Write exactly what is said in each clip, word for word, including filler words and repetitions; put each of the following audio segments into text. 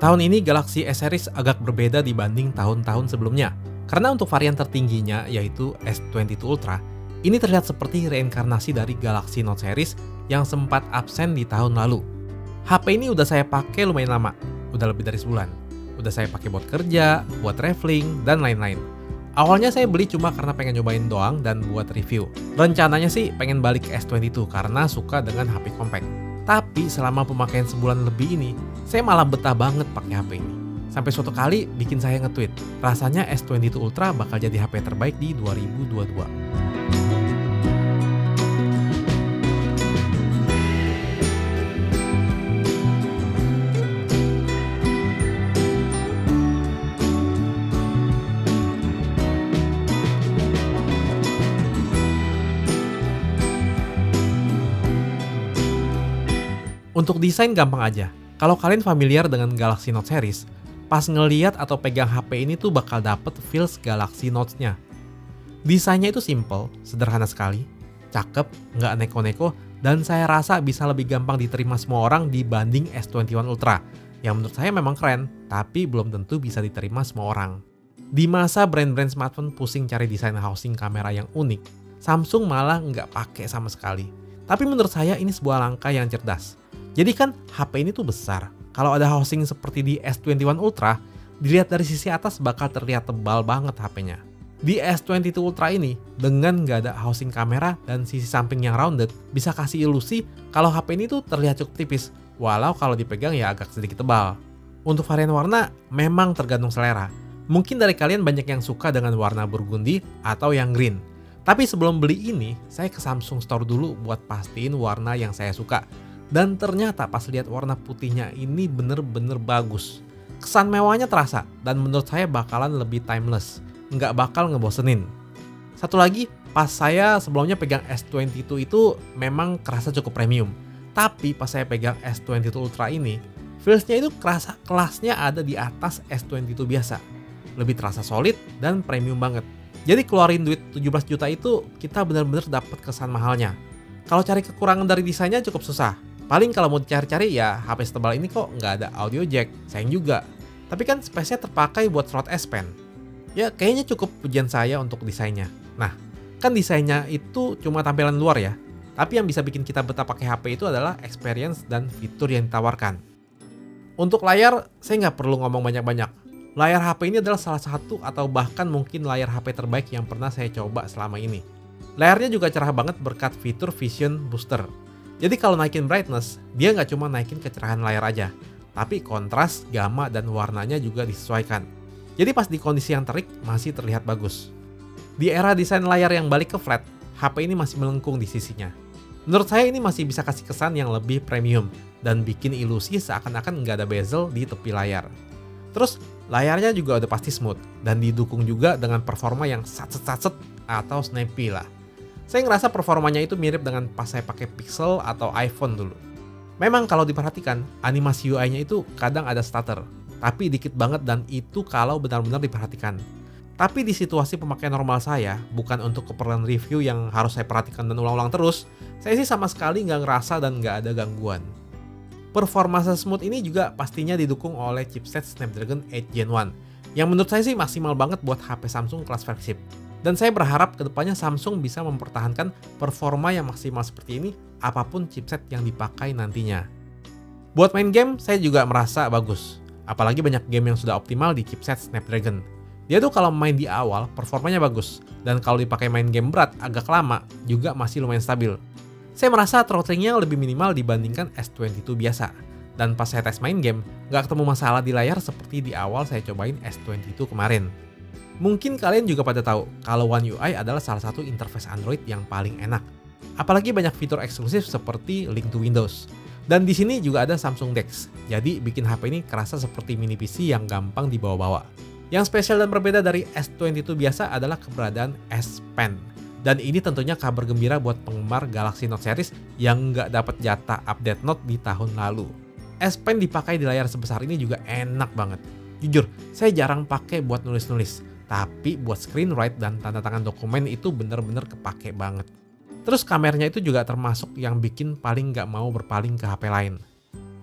Tahun ini Galaxy S Series agak berbeda dibanding tahun-tahun sebelumnya. Karena untuk varian tertingginya yaitu S dua puluh dua Ultra, ini terlihat seperti reinkarnasi dari Galaxy Note Series yang sempat absen di tahun lalu. H P ini udah saya pakai lumayan lama, udah lebih dari sebulan. Udah saya pakai buat kerja, buat traveling, dan lain-lain. Awalnya saya beli cuma karena pengen nyobain doang dan buat review. Rencananya sih pengen balik ke S dua puluh dua karena suka dengan H P compact. Tapi selama pemakaian sebulan lebih ini, saya malah betah banget pakai H P ini. Sampai suatu kali bikin saya nge-tweet, rasanya S dua puluh dua Ultra bakal jadi H P terbaik di dua ribu dua puluh dua. Untuk desain gampang aja. Kalau kalian familiar dengan Galaxy Note Series, pas ngeliat atau pegang H P ini tuh bakal dapet feels Galaxy Note-nya. Desainnya itu simple, sederhana sekali, cakep, nggak neko-neko, dan saya rasa bisa lebih gampang diterima semua orang dibanding S dua puluh satu Ultra, yang menurut saya memang keren, tapi belum tentu bisa diterima semua orang. Di masa brand-brand smartphone pusing cari desain housing kamera yang unik, Samsung malah nggak pakai sama sekali. Tapi menurut saya ini sebuah langkah yang cerdas. Jadi kan H P ini tuh besar. Kalau ada housing seperti di S dua puluh satu Ultra, dilihat dari sisi atas bakal terlihat tebal banget H P-nya. Di S dua puluh satu Ultra ini, dengan nggak ada housing kamera dan sisi samping yang rounded, bisa kasih ilusi kalau H P ini tuh terlihat cukup tipis, walau kalau dipegang ya agak sedikit tebal. Untuk varian warna, memang tergantung selera. Mungkin dari kalian banyak yang suka dengan warna burgundy atau yang green. Tapi sebelum beli ini, saya ke Samsung Store dulu buat pastiin warna yang saya suka. Dan ternyata pas lihat warna putihnya ini bener-bener bagus. Kesan mewahnya terasa dan menurut saya bakalan lebih timeless. Nggak bakal ngebosenin. Satu lagi, pas saya sebelumnya pegang S dua puluh dua itu memang kerasa cukup premium. Tapi pas saya pegang S dua puluh dua Ultra ini, feelsnya itu kerasa kelasnya ada di atas S dua puluh dua biasa. Lebih terasa solid dan premium banget. Jadi keluarin duit tujuh belas juta itu kita bener-bener dapat kesan mahalnya. Kalau cari kekurangan dari desainnya cukup susah. Paling kalau mau dicari-cari ya H P setebal ini kok nggak ada audio jack, sayang juga. Tapi kan space-nya terpakai buat slot S Pen. Ya kayaknya cukup pujian saya untuk desainnya. Nah, kan desainnya itu cuma tampilan luar ya. Tapi yang bisa bikin kita betah pakai H P itu adalah experience dan fitur yang ditawarkan. Untuk layar, saya nggak perlu ngomong banyak-banyak. Layar H P ini adalah salah satu atau bahkan mungkin layar H P terbaik yang pernah saya coba selama ini. Layarnya juga cerah banget berkat fitur Vision Booster. Jadi kalau naikin brightness, dia nggak cuma naikin kecerahan layar aja, tapi kontras, gamma, dan warnanya juga disesuaikan. Jadi pas di kondisi yang terik, masih terlihat bagus. Di era desain layar yang balik ke flat, H P ini masih melengkung di sisinya. Menurut saya ini masih bisa kasih kesan yang lebih premium, dan bikin ilusi seakan-akan nggak ada bezel di tepi layar. Terus, layarnya juga udah pasti smooth, dan didukung juga dengan performa yang satset-satset atau snappy lah. Saya ngerasa performanya itu mirip dengan pas saya pakai Pixel atau iPhone dulu. Memang kalau diperhatikan, animasi U I-nya itu kadang ada stutter, tapi dikit banget dan itu kalau benar-benar diperhatikan. Tapi di situasi pemakaian normal saya, bukan untuk keperluan review yang harus saya perhatikan dan ulang-ulang terus, saya sih sama sekali nggak ngerasa dan nggak ada gangguan. Performa smooth ini juga pastinya didukung oleh chipset Snapdragon delapan Gen satu, yang menurut saya sih maksimal banget buat H P Samsung kelas flagship. Dan saya berharap kedepannya Samsung bisa mempertahankan performa yang maksimal seperti ini apapun chipset yang dipakai nantinya. Buat main game, saya juga merasa bagus. Apalagi banyak game yang sudah optimal di chipset Snapdragon. Dia tuh kalau main di awal, performanya bagus. Dan kalau dipakai main game berat agak lama, juga masih lumayan stabil. Saya merasa throttlingnya lebih minimal dibandingkan S dua puluh dua biasa. Dan pas saya tes main game, nggak ketemu masalah di layar seperti di awal saya cobain S dua puluh dua kemarin. Mungkin kalian juga pada tahu kalau One U I adalah salah satu interface Android yang paling enak. Apalagi banyak fitur eksklusif seperti Link to Windows. Dan di sini juga ada Samsung Dex, jadi bikin H P ini kerasa seperti mini P C yang gampang dibawa-bawa. Yang spesial dan berbeda dari S dua puluh dua biasa adalah keberadaan S Pen. Dan ini tentunya kabar gembira buat penggemar Galaxy Note Series yang nggak dapat jatah update Note di tahun lalu. S Pen dipakai di layar sebesar ini juga enak banget. Jujur, saya jarang pakai buat nulis-nulis. Tapi buat screenwrite dan tanda tangan dokumen itu bener-bener kepake banget. Terus kameranya itu juga termasuk yang bikin paling nggak mau berpaling ke H P lain.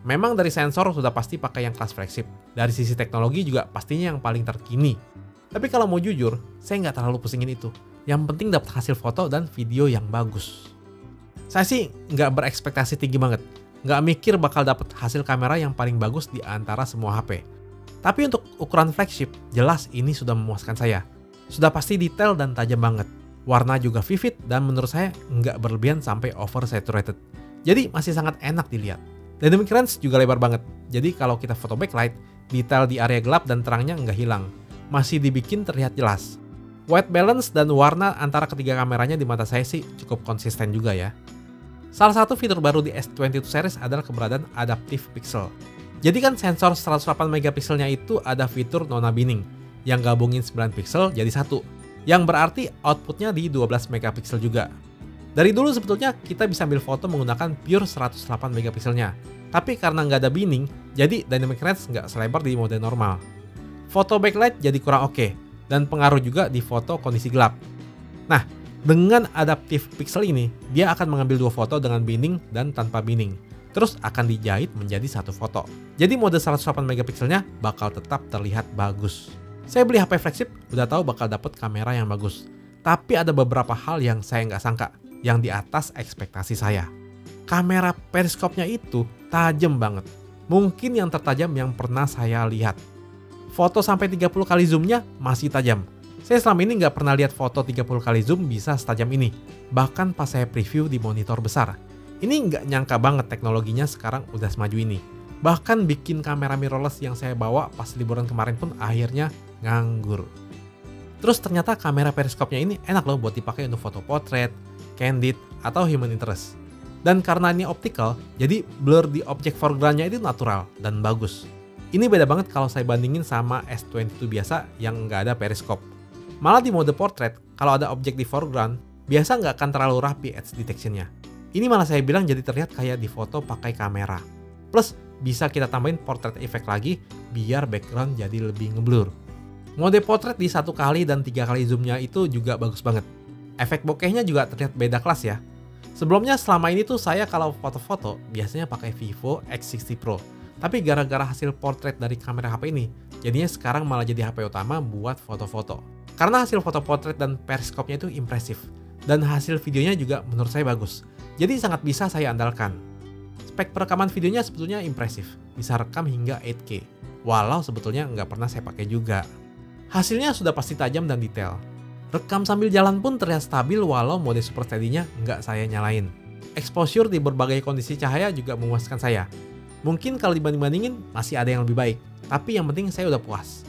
Memang dari sensor sudah pasti pakai yang kelas flagship. Dari sisi teknologi juga pastinya yang paling terkini. Tapi kalau mau jujur, saya nggak terlalu pusingin itu. Yang penting dapat hasil foto dan video yang bagus. Saya sih nggak berekspektasi tinggi banget. Nggak mikir bakal dapat hasil kamera yang paling bagus di antara semua H P. Tapi untuk ukuran flagship, jelas ini sudah memuaskan saya. Sudah pasti detail dan tajam banget. Warna juga vivid dan menurut saya nggak berlebihan sampai oversaturated. Jadi masih sangat enak dilihat. Dynamic range juga lebar banget, jadi kalau kita foto backlight, detail di area gelap dan terangnya nggak hilang. Masih dibikin terlihat jelas. White balance dan warna antara ketiga kameranya di mata saya sih cukup konsisten juga ya. Salah satu fitur baru di S dua puluh dua series adalah keberadaan adaptive pixel. Jadi kan sensor seratus delapan megapikselnya itu ada fitur nona binning, yang gabungin sembilan piksel jadi satu, yang berarti outputnya di dua belas megapiksel juga. Dari dulu sebetulnya kita bisa ambil foto menggunakan pure seratus delapan megapikselnya. Tapi karena nggak ada binning, jadi dynamic range nggak selebar di mode normal. Foto backlight jadi kurang oke, dan pengaruh juga di foto kondisi gelap. Nah, dengan adaptive pixel ini, dia akan mengambil dua foto dengan binning dan tanpa binning. Terus akan dijahit menjadi satu foto. Jadi mode seratus delapan megapikselnya bakal tetap terlihat bagus. Saya beli H P flagship, udah tahu bakal dapet kamera yang bagus. Tapi ada beberapa hal yang saya nggak sangka, yang di atas ekspektasi saya. Kamera periskopnya itu tajam banget. Mungkin yang tertajam yang pernah saya lihat. Foto sampai tiga puluh kali zoomnya masih tajam. Saya selama ini nggak pernah lihat foto tiga puluh kali zoom bisa setajam ini. Bahkan pas saya preview di monitor besar. Ini nggak nyangka banget teknologinya sekarang udah semaju ini. Bahkan bikin kamera mirrorless yang saya bawa pas liburan kemarin pun akhirnya nganggur. Terus ternyata kamera periskopnya ini enak loh buat dipakai untuk foto portrait, candid, atau human interest. Dan karena ini optical, jadi blur di objek foreground-nya itu natural dan bagus. Ini beda banget kalau saya bandingin sama S dua puluh dua biasa yang nggak ada periskop. Malah di mode portrait, kalau ada objek di foreground, biasa nggak akan terlalu rapi edge detection-nya. Ini malah saya bilang jadi terlihat kayak di foto pakai kamera. Plus, bisa kita tambahin portrait effect lagi, biar background jadi lebih ngeblur. Mode portrait di satu kali dan tiga kali zoomnya itu juga bagus banget. Efek bokehnya juga terlihat beda kelas ya. Sebelumnya selama ini tuh saya kalau foto-foto biasanya pakai Vivo X enam puluh Pro. Tapi gara-gara hasil portrait dari kamera H P ini, jadinya sekarang malah jadi H P utama buat foto-foto. Karena hasil foto portrait dan periskopnya itu impresif. Dan hasil videonya juga menurut saya bagus. Jadi sangat bisa saya andalkan. Spek perekaman videonya sebetulnya impresif. Bisa rekam hingga delapan K. Walau sebetulnya nggak pernah saya pakai juga. Hasilnya sudah pasti tajam dan detail. Rekam sambil jalan pun terlihat stabil walau mode super steady-nya nggak saya nyalain. Exposure di berbagai kondisi cahaya juga memuaskan saya. Mungkin kalau dibanding-bandingin masih ada yang lebih baik, tapi yang penting saya udah puas.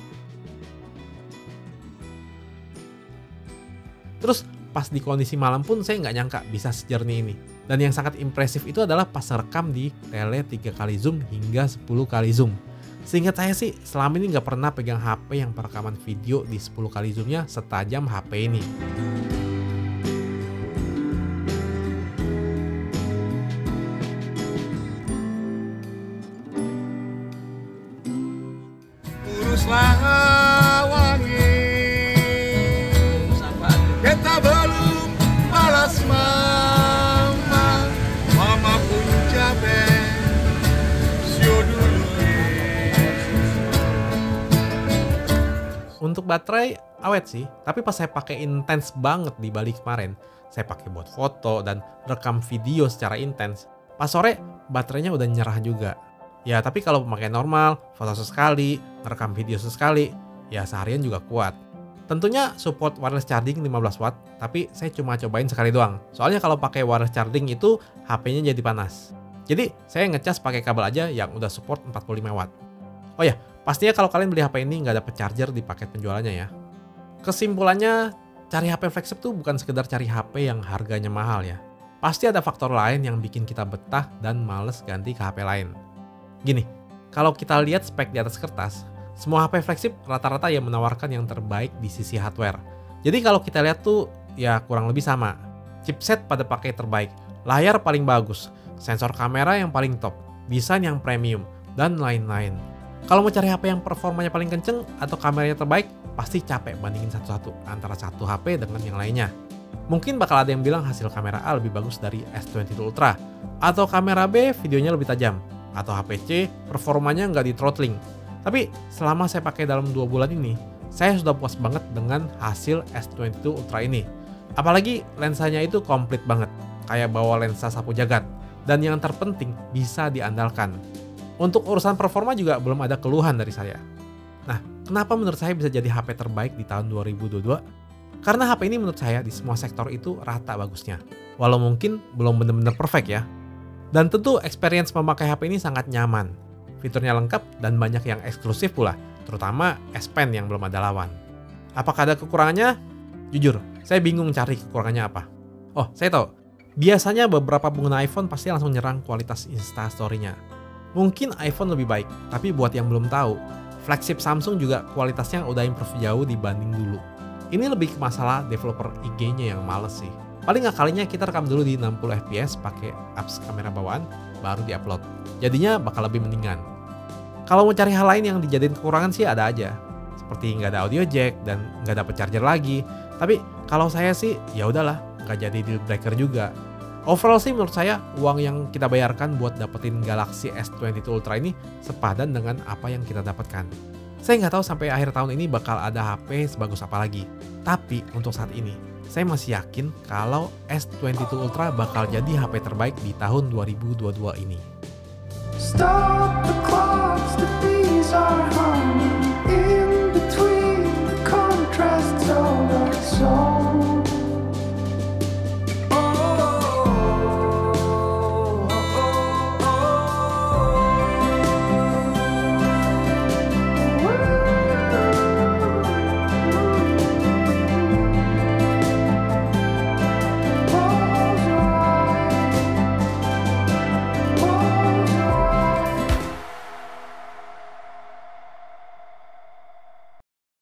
Terus pas di kondisi malam pun saya nggak nyangka bisa sejernih ini. Dan yang sangat impresif itu adalah pas rekam di tele tiga kali zoom hingga sepuluh kali zoom. Seingat saya sih selama ini nggak pernah pegang H P yang perekaman video di sepuluh kali zoomnya setajam H P ini. Uruslah wangi, kita belum balas mama, mama pun capek, sio dulu. Untuk baterai awet sih, tapi pas saya pakai intens banget di Bali kemarin, saya pakai buat foto dan rekam video secara intens. Pas sore baterainya udah nyerah juga. Ya tapi kalau pemakai normal, foto sesekali, ngerekam video sesekali, ya seharian juga kuat. Tentunya support wireless charging lima belas watt, tapi saya cuma cobain sekali doang. Soalnya kalau pakai wireless charging itu H P-nya jadi panas. Jadi saya ngecas pakai kabel aja yang udah support empat puluh lima watt. Oh ya, pastinya kalau kalian beli H P ini nggak dapet charger di paket penjualannya ya. Kesimpulannya, cari H P flagship tuh bukan sekedar cari H P yang harganya mahal ya. Pasti ada faktor lain yang bikin kita betah dan males ganti ke H P lain. Gini, kalau kita lihat spek di atas kertas, semua H P flagship rata-rata yang menawarkan yang terbaik di sisi hardware. Jadi kalau kita lihat tuh ya kurang lebih sama. Chipset pada pakai terbaik, layar paling bagus, sensor kamera yang paling top, desain yang premium, dan lain-lain. Kalau mau cari H P yang performanya paling kenceng atau kameranya terbaik, pasti capek bandingin satu-satu antara satu H P dengan yang lainnya. Mungkin bakal ada yang bilang hasil kamera A lebih bagus dari S dua puluh dua Ultra, atau kamera B videonya lebih tajam. atau H P C performanya nggak di throttling. Tapi selama saya pakai dalam dua bulan ini, saya sudah puas banget dengan hasil S dua puluh dua Ultra ini. Apalagi lensanya itu komplit banget, kayak bawa lensa sapu jagat. Dan yang terpenting, bisa diandalkan. Untuk urusan performa juga belum ada keluhan dari saya. Nah, kenapa menurut saya bisa jadi H P terbaik di tahun dua ribu dua puluh dua? Karena H P ini menurut saya di semua sektor itu rata bagusnya. Walau mungkin belum benar-benar perfect ya. Dan tentu experience memakai H P ini sangat nyaman. Fiturnya lengkap dan banyak yang eksklusif pula, terutama S Pen yang belum ada lawan. Apakah ada kekurangannya? Jujur, saya bingung cari kekurangannya apa. Oh, saya tahu. Biasanya beberapa pengguna iPhone pasti langsung nyerang kualitas Instastory-nya. Mungkin iPhone lebih baik, tapi buat yang belum tahu, flagship Samsung juga kualitasnya udah improve jauh dibanding dulu. Ini lebih ke masalah developer I G-nya yang males sih. Paling ngakalinya kita rekam dulu di enam puluh F P S pakai apps kamera bawaan, baru diupload. Jadinya bakal lebih mendingan. Kalau mau cari hal lain yang dijadiin kekurangan sih ada aja. Seperti nggak ada audio jack dan nggak dapet charger lagi. Tapi kalau saya sih ya udahlah, nggak jadi deal breaker juga. Overall sih menurut saya uang yang kita bayarkan buat dapetin Galaxy S dua puluh dua Ultra ini sepadan dengan apa yang kita dapatkan. Saya nggak tahu sampai akhir tahun ini bakal ada H P sebagus apa lagi. Tapi untuk saat ini, saya masih yakin kalau S dua puluh dua Ultra bakal jadi H P terbaik di tahun dua ribu dua puluh dua ini. Stop the clocks, the bees are humming.